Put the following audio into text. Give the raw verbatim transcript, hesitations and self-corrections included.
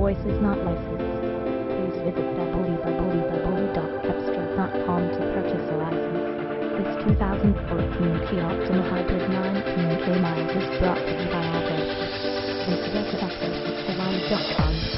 voice is not licensed. Please visit w w w dot cepstral dot com to purchase a license. This two thousand fourteen Kia Optima Hybrid nineteen K miles is brought to you by Alberta. And to get access to provide dot com.